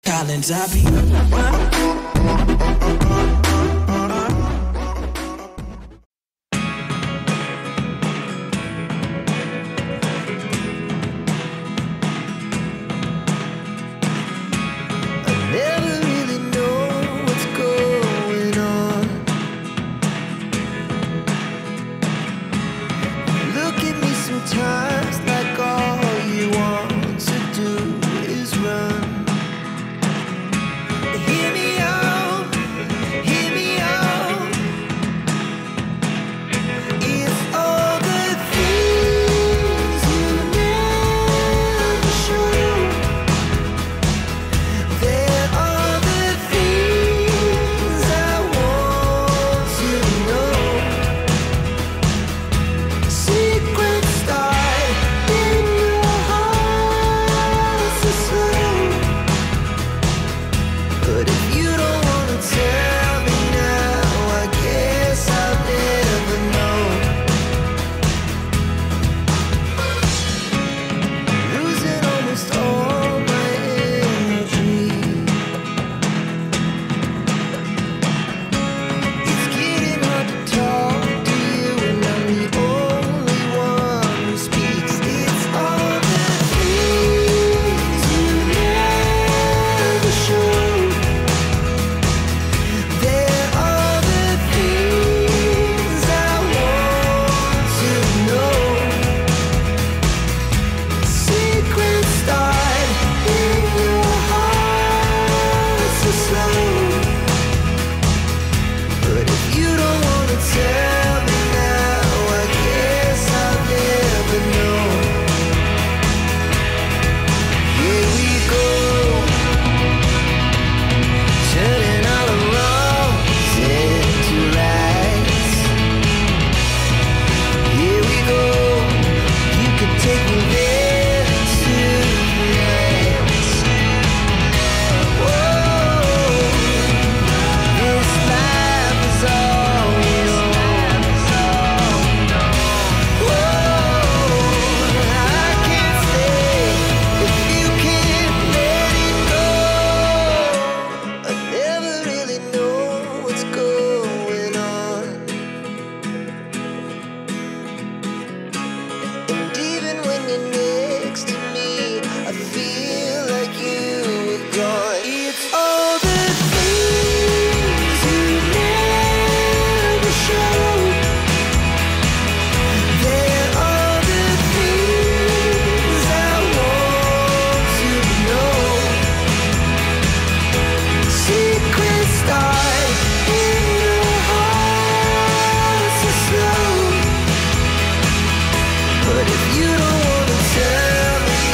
Collins, I be. Sometimes like all you want to do is run. Hear me out, hear me out. If all the things you never show, there are the things I want to know. Secrets but if you don't